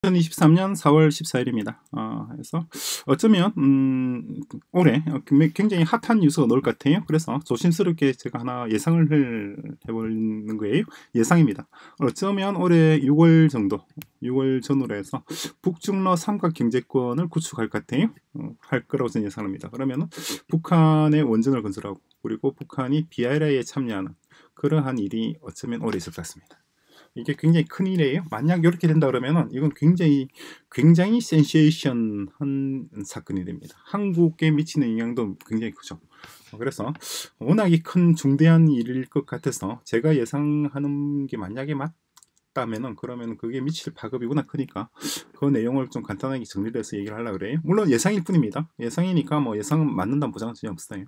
2023년 4월 14일입니다. 그래서 어쩌면 올해 굉장히 핫한 뉴스가 나올 것 같아요. 그래서 조심스럽게 제가 하나 예상을 해보는 거예요. 예상입니다. 어쩌면 올해 6월 정도, 6월 전후로 해서 북중러 삼각 경제권을 구축할 것 같아요. 할 거라고 저는 예상합니다. 그러면 북한의 원전을 건설하고 그리고 북한이 BRI에 참여하는 그러한 일이 어쩌면 올해 있을 것 같습니다. 이게 굉장히 큰 일이에요. 만약 이렇게 된다 그러면은 이건 굉장히 센세이션한 사건이 됩니다. 한국에 미치는 영향도 굉장히 크죠. 그래서 워낙에 큰 중대한 일일 것 같아서 제가 예상하는 게 만약에 맞다면은 그러면 그게 미칠 파급이 워낙 크니까 그 내용을 좀 간단하게 정리를 해서 얘기를 하려고 그래요. 물론 예상일 뿐입니다. 예상이니까 뭐 예상은 맞는다는 보장은 전혀 없어요.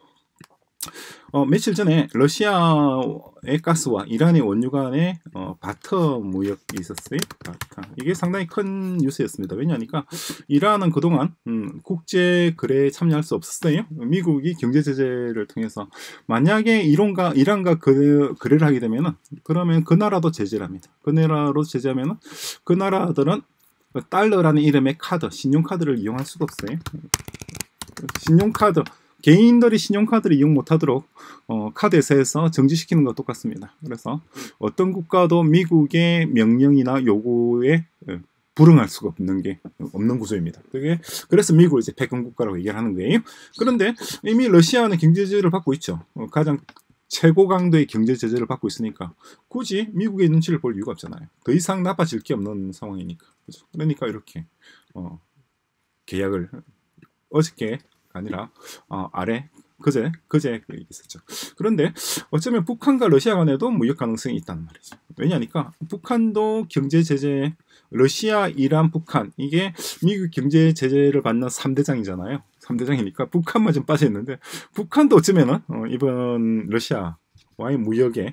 며칠 전에 러시아의 가스와 이란의 원유 간의 바터 무역이 있었어요. 바터. 이게 상당히 큰 뉴스였습니다. 왜냐하니까 이란은 그동안 국제 거래에 참여할 수 없었어요. 미국이 경제 제재를 통해서 만약에 이란과 거래를 하게 되면은 그러면 그 나라도 제재를 합니다. 그 나라로 제재하면은 그 나라들은 달러라는 이름의 카드, 신용카드를 이용할 수가 없어요. 신용카드 개인들이 신용카드를 이용 못하도록 카드 회사에서 정지시키는 것과 똑같습니다. 그래서 어떤 국가도 미국의 명령이나 요구에 불응할 수가 없는 구조입니다. 그래서 미국을 이제 패권 국가라고 얘기를 하는 거예요. 그런데 이미 러시아는 경제 제재를 받고 있죠. 가장 최고 강도의 경제 제재를 받고 있으니까 굳이 미국의 눈치를 볼 이유가 없잖아요. 더 이상 나빠질 게 없는 상황이니까. 그렇죠? 그러니까 이렇게 계약을 어저께 아니라 그제 있었죠. 그런데 어쩌면 북한과 러시아 간에도 무역 가능성이 있다는 말이죠. 왜냐하니까 북한도 경제 제재, 러시아, 이란, 북한 이게 미국 경제 제재를 받는 3대장이잖아요. 3대장이니까 북한만 좀 빠져 있는데 북한도 어쩌면은 이번 러시아와의 무역에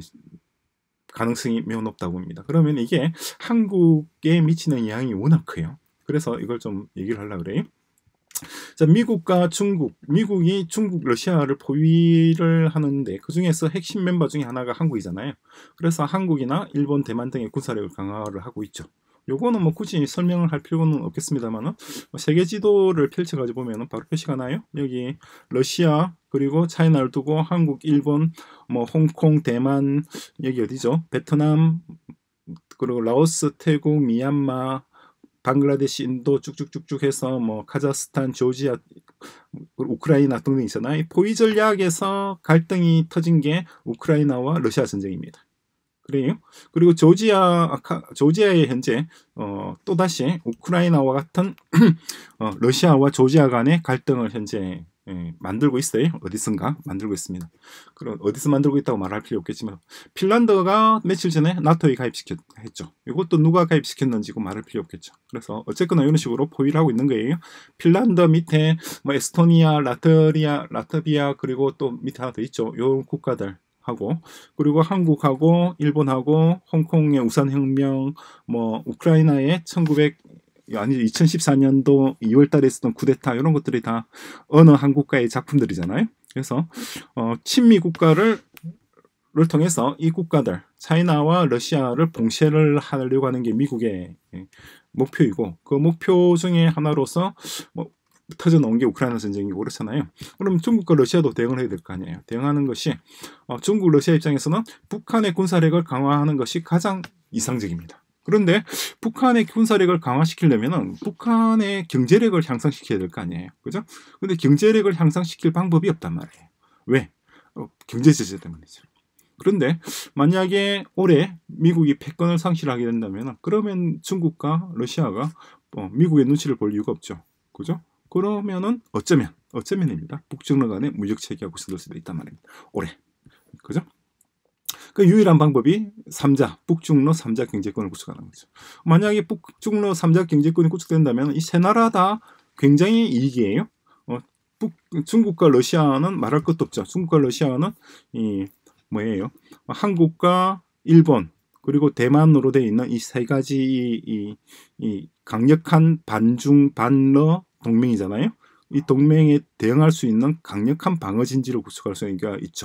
가능성이 매우 높다고 봅니다. 그러면 이게 한국에 미치는 영향이 워낙 커요. 그래서 이걸 좀 얘기를 하려고 그래요. 자, 미국과 미국이 중국, 러시아를 포위를 하는데 그 중에서 핵심 멤버 중에 하나가 한국이잖아요. 그래서 한국이나 일본, 대만 등의 군사력을 강화를 하고 있죠. 요거는 뭐 굳이 설명을 할 필요는 없겠습니다만은 세계 지도를 펼쳐가지고 보면은 바로 표시가 나요. 여기 러시아 그리고 차이나를 두고 한국, 일본, 뭐 홍콩, 대만 여기 어디죠? 베트남 그리고 라오스, 태국, 미얀마 방글라데시, 인도 쭉쭉쭉쭉 해서 뭐 카자흐스탄, 조지아, 우크라이나 등등 있잖아요. 포위 전략에서 갈등이 터진 게 우크라이나와 러시아 전쟁입니다. 그래요. 그리고 조지아에 현재 또다시 우크라이나와 같은 러시아와 조지아 간의 갈등을 현재 만들고 있어요. 어디선가 만들고 있습니다. 그럼 어디서 만들고 있다고 말할 필요 없겠지만 핀란드가 며칠 전에 나토에 가입했죠. 이것도 누가 가입시켰는지 말할 필요 없겠죠. 그래서 어쨌거나 이런 식으로 포위를 하고 있는 거예요. 핀란드 밑에 뭐 에스토니아, 라트비아 그리고 또 밑에 하나 더 있죠. 요 국가들 하고 그리고 한국하고 일본하고 홍콩의 우산혁명 뭐 우크라이나의 2014년도 2월달에 있었던 쿠데타 이런 것들이 다 어느 한 국가의 작품들이잖아요. 그래서 친미 국가를 통해서 이 국가들 차이나와 러시아를 봉쇄를 하려고 하는 게 미국의 목표이고 그 목표 중에 하나로서 터져나온 게 우크라이나 전쟁이고 그렇잖아요. 그럼 중국과 러시아도 대응을 해야 될 거 아니에요. 대응하는 것이 중국, 러시아 입장에서는 북한의 군사력을 강화하는 것이 가장 이상적입니다. 그런데 북한의 군사력을 강화시키려면 북한의 경제력을 향상시켜야 될 거 아니에요. 그죠? 근데 경제력을 향상시킬 방법이 없단 말이에요. 왜? 경제 제재 때문이죠. 그런데 만약에 올해 미국이 패권을 상실하게 된다면 그러면 중국과 러시아가 미국의 눈치를 볼 이유가 없죠. 그죠? 그러면은 어쩌면입니다. 북중러 간의 무역 체계가 구성될 수도 있단 말입니다. 올해. 그죠? 그 유일한 방법이 북중러 3자 경제권을 구축하는 거죠. 만약에 북중러 3자 경제권이 구축된다면 이 세 나라 다 굉장히 이익이에요. 중국과 러시아는 말할 것도 없죠. 중국과 러시아는 뭐예요? 한국과 일본 그리고 대만으로 되어 있는 이 세 가지 이 강력한 반중 반러 동맹이잖아요. 이 동맹에 대응할 수 있는 강력한 방어 진지를 구축할 수 있는 게 있죠.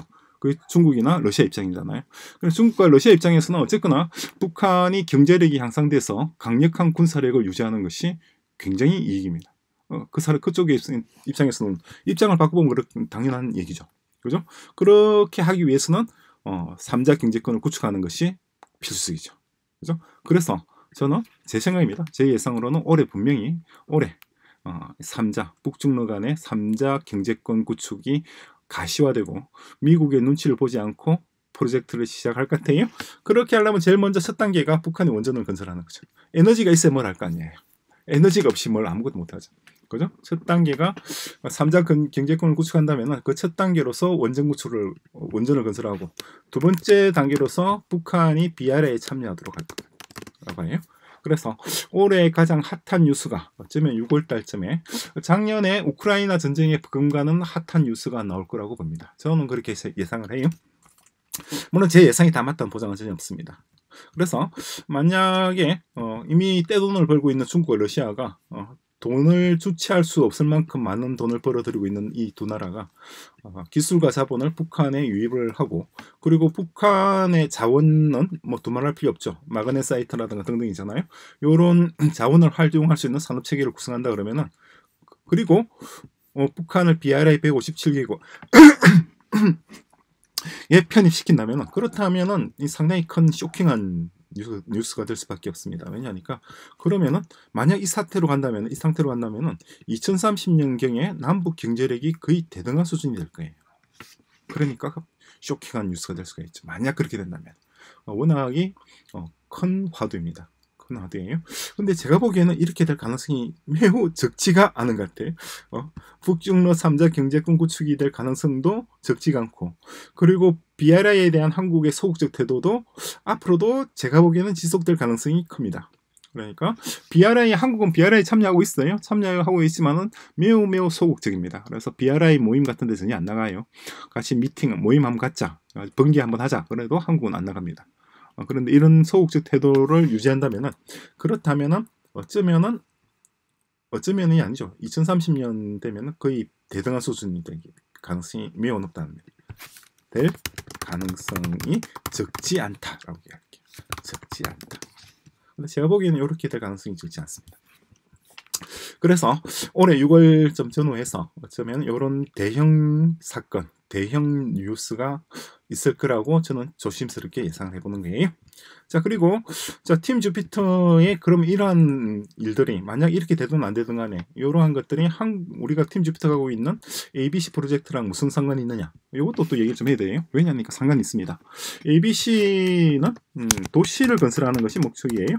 그 중국이나 러시아 입장이잖아요. 그래서 중국과 러시아 입장에서는 어쨌거나 북한이 경제력이 향상돼서 강력한 군사력을 유지하는 것이 굉장히 이익입니다. 그쪽의 입장에서는 입장을 바꿔보면 당연한 얘기죠. 그죠? 그렇게 하기 위해서는 3자 경제권을 구축하는 것이 필수이죠. 그죠? 그래서 저는 제 생각입니다. 제 예상으로는 올해 분명히 3자 북중러 간의 3자 경제권 구축이 가시화되고 미국의 눈치를 보지 않고 프로젝트를 시작할 것 같아요. 그렇게 하려면 제일 먼저 첫 단계가 북한의 원전을 건설하는 거죠. 에너지가 있어야 뭘 할 거 아니에요. 에너지가 없이 뭘 아무것도 못하죠. 그죠? 첫 단계가 3자 경제권을 구축한다면 그 첫 단계로서 원전을 건설하고 두 번째 단계로서 북한이 BRI에 참여하도록 할 거라고 해요. 그래서 올해 가장 핫한 뉴스가 어쩌면 6월 달쯤에 작년에 우크라이나 전쟁에 버금가는 핫한 뉴스가 나올 거라고 봅니다. 저는 그렇게 예상을 해요. 물론 제 예상이 다 맞다는 보장은 전혀 없습니다. 그래서 만약에 이미 떼돈을 벌고 있는 중국과 러시아가 돈을 주체할 수 없을 만큼 많은 돈을 벌어들이고 있는 이 두 나라가 기술과 자본을 북한에 유입을 하고 그리고 북한의 자원은 뭐 두말할 필요 없죠. 마그네사이트라든가 등등이잖아요. 이런 자원을 활용할 수 있는 산업 체계를 구성한다 그러면은 그리고 북한을 BRI 157개국 에 편입시킨다면은 그렇다면은 상당히 큰 쇼킹한 뉴스가 될 수밖에 없습니다. 왜냐하니까 그러면은 만약 이 상태로 간다면은 2030년경에 남북 경제력이 거의 대등한 수준이 될 거예요. 그러니까 쇼킹한 뉴스가 될 수가 있죠. 만약 그렇게 된다면 워낙이 큰 화두입니다. 큰 화두예요. 근데 제가 보기에는 이렇게 될 가능성이 매우 적지가 않은 것 같아요. 북중러 3자 경제권 구축이 될 가능성도 적지가 않고 그리고 BRI에 대한 한국의 소극적 태도도 앞으로도 제가 보기에는 지속될 가능성이 큽니다. 그러니까 한국은 BRI에 참여하고 있어요. 참여하고 있지만은 매우 소극적입니다. 그래서 BRI 모임 같은 데 전혀 안 나가요. 같이 모임 한번 갖자. 번개 한번 하자. 그래도 한국은 안 나갑니다. 그런데 이런 소극적 태도를 유지한다면은 그렇다면은 어쩌면이 아니죠. 2030년 되면은 거의 대등한 수준이 될 가능성이 매우 높다는 될 가능성이 적지 않다라고 이야기할게요. 적지 않다. 근데 제가 보기에는 이렇게 될 가능성이 적지 않습니다. 그래서 올해 6월쯤 전후해서 어쩌면 이런 대형 사건, 대형 뉴스가 있을 거라고 저는 조심스럽게 예상을 해보는 거예요. 자, 그리고 팀 주피터의 그럼 이러한 일들이 만약 이렇게 되든 안 되든 간에 이러한 것들이 우리가 팀 주피터가 하고 있는 ABC 프로젝트랑 무슨 상관이 있느냐, 이것도 또 얘기 좀 해야 돼요. 왜냐하니까 상관이 있습니다. ABC는 도시를 건설하는 것이 목적이에요.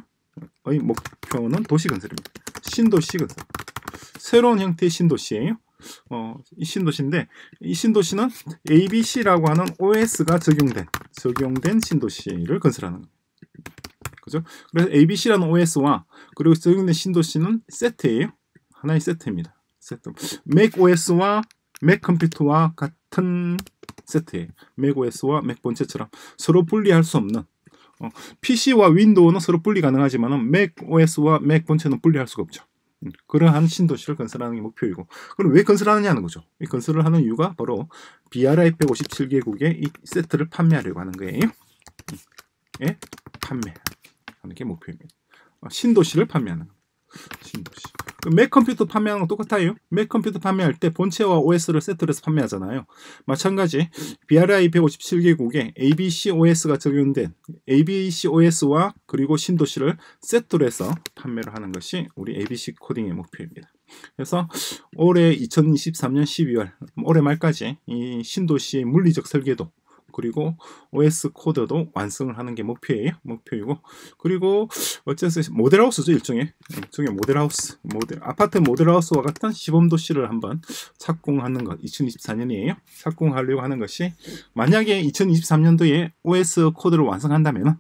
목표는 도시 건설입니다. 신도시 건설. 새로운 형태의 신도시예요. 이 신도시인데 이 신도시는 ABC라고 하는 OS가 적용된 신도시를 건설하는 거예요. 그죠? 그래서 ABC라는 OS와 그리고 적용된 신도시는 세트예요. 하나의 세트입니다. 세트. 맥OS와 맥컴퓨터와 같은 세트예요. 맥OS와 맥 본체처럼 서로 분리할 수 없는 PC와 윈도우는 서로 분리 가능하지만 맥OS와 맥 본체는 분리할 수가 없죠. 그러한 신도시를 건설하는 게 목표이고, 그럼 왜 건설하느냐는 거죠. 이 건설을 하는 이유가 바로 BRI 157개국에 이 세트를 판매하려고 하는 거예요. 예? 판매하는 게 목표입니다. 신도시를 판매하는 거예요. 신도시. 맥 컴퓨터 판매하는 건 똑같아요. 맥 컴퓨터 판매할 때 본체와 OS를 세트로 해서 판매하잖아요. 마찬가지 BRI 157개국에 ABC OS가 적용된 ABC OS와 그리고 신도시를 세트로 해서 판매를 하는 것이 우리 ABC 코딩의 목표입니다. 그래서 올해 2023년 12월 올해 말까지 이 신도시의 물리적 설계도 그리고 OS 코드도 완성을 하는 게 목표이고, 그리고 어째서 모델하우스죠. 일종의 모델하우스, 아파트 모델하우스와 같은 시범도시를 한번 착공하는 것, 2024년이에요. 착공하려고 하는 것이, 만약에 2023년도에 OS 코드를 완성한다면은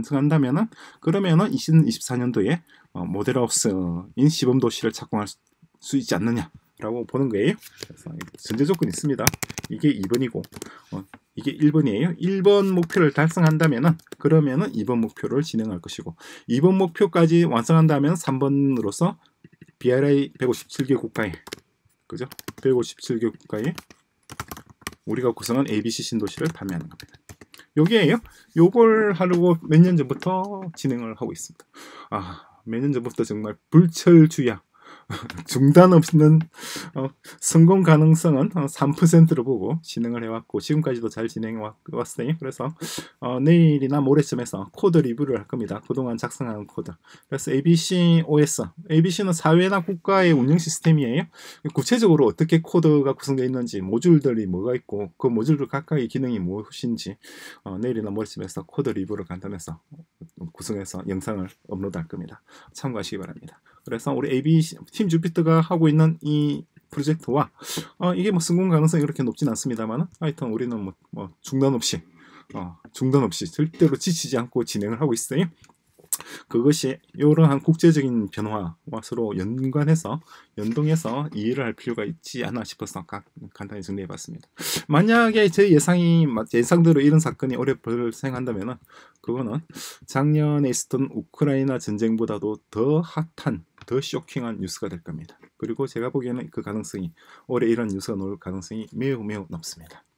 그러면은 2024년도에 모델하우스인 시범도시를 착공할 수 있지 않느냐라고 보는 거예요. 그래서 전제 조건이 있습니다. 이게 2번이고 이게 1번이에요. 1번 목표를 달성한다면은 그러면은 2번 목표를 진행할 것이고, 2번 목표까지 완성한다면 3번으로서 BRI 157개 국가에, 그죠? 157개 국가에 우리가 구성한 ABC 신도시를 판매하는 겁니다. 요게요. 요걸 하려고 몇 년 전부터 진행을 하고 있습니다. 몇 년 전부터 정말 불철주야 중단 없는 성공 가능성은 3%로 보고 진행을 해왔고 지금까지도 잘 진행해 왔어요. 그래서 내일이나 모레쯤에서 코드 리뷰를 할 겁니다. 그동안 작성한 코드. 그래서 ABC OS, ABC는 사회나 국가의 운영 시스템이에요. 구체적으로 어떻게 코드가 구성되어 있는지, 모듈들이 뭐가 있고 그 모듈들 각각의 기능이 무엇인지 내일이나 모레쯤에서 코드 리뷰를 간단해서 구성해서 영상을 업로드할 겁니다. 참고하시기 바랍니다. 그래서 우리 ABC 팀 주피터가 하고 있는 이 프로젝트와 이게 뭐 성공 가능성이 그렇게 높진 않습니다만 하여튼 우리는 뭐 중단 없이 절대로 지치지 않고 진행을 하고 있어요. 그것이 이러한 국제적인 변화와 서로 연동해서 이해를 할 필요가 있지 않나 싶어서 간단히 정리해봤습니다. 만약에 제 예상대로 이런 사건이 올해 발생한다면 그거는 작년에 있었던 우크라이나 전쟁보다도 더 핫한, 더 쇼킹한 뉴스가 될 겁니다. 그리고 제가 보기에는 그 가능성이 올해 이런 뉴스가 나올 가능성이 매우 높습니다.